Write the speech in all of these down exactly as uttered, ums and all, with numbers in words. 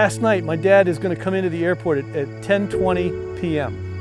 last night, my dad is going to come into the airport at, at ten twenty p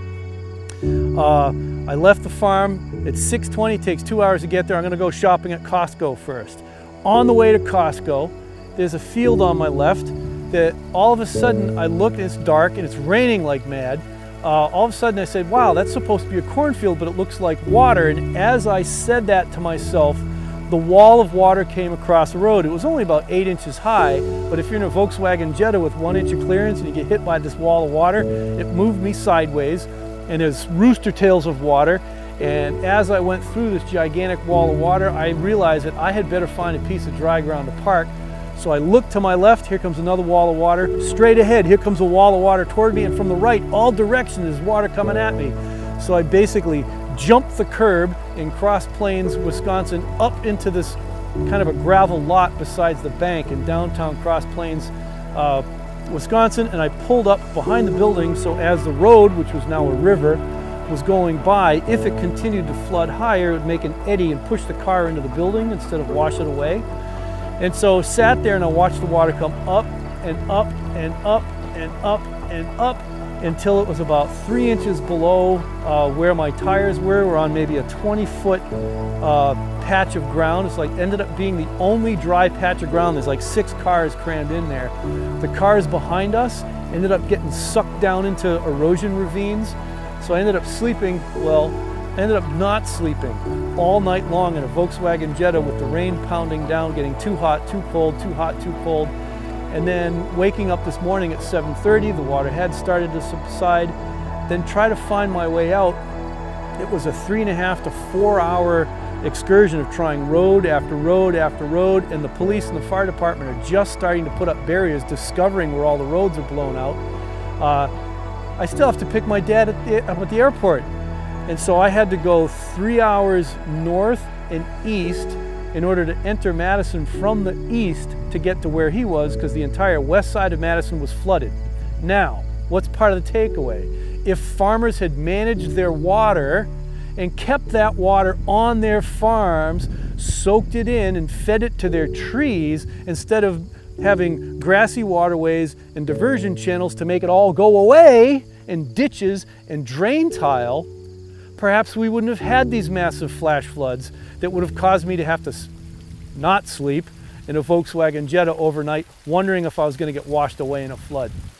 m Uh, I left the farm at six twenty, it takes two hours to get there. I'm going to go shopping at Costco first. On the way to Costco, there's a field on my left that all of a sudden I look and it's dark and it's raining like mad. Uh, all of a sudden I said, wow, that's supposed to be a cornfield, but it looks like water. And as I said that to myself, the wall of water came across the road. It was only about eight inches high, but if you're in a Volkswagen Jetta with one inch of clearance and you get hit by this wall of water, it moved me sideways, and there's rooster tails of water. And as I went through this gigantic wall of water, I realized that I had better find a piece of dry ground to park. So I looked to my left, here comes another wall of water. Straight ahead, here comes a wall of water toward me, and from the right, all directions, there's water coming at me. So I basically jumped the curb in Cross Plains, Wisconsin, up into this kind of a gravel lot besides the bank in downtown Cross Plains, uh, Wisconsin, and I pulled up behind the building, so as the road, which was now a river, was going by, if it continued to flood higher, it would make an eddy and push the car into the building instead of wash it away. And so sat there and I watched the water come up and up and up and up and up until it was about three inches below uh, where my tires were. We're on maybe a twenty foot uh, patch of ground. It's like ended up being the only dry patch of ground. There's like six cars crammed in there. The cars behind us ended up getting sucked down into erosion ravines. So I ended up sleeping, well, I ended up not sleeping all night long in a Volkswagen Jetta with the rain pounding down, getting too hot, too cold, too hot, too cold. And then waking up this morning at seven thirty, the water had started to subside. Then try to find my way out. It was a three and a half to four hour excursion of trying road after road after road, and the police and the fire department are just starting to put up barriers, discovering where all the roads are blown out. Uh, I still have to pick my dad at the, up at the airport. And so I had to go three hours north and east in order to enter Madison from the east to get to where he was, because the entire west side of Madison was flooded. Now, what's part of the takeaway? If farmers had managed their water and kept that water on their farms, soaked it in and fed it to their trees, instead of having grassy waterways and diversion channels to make it all go away, and ditches and drain tile, perhaps we wouldn't have had these massive flash floods that would have caused me to have to not sleep in a Volkswagen Jetta overnight, wondering if I was going to get washed away in a flood.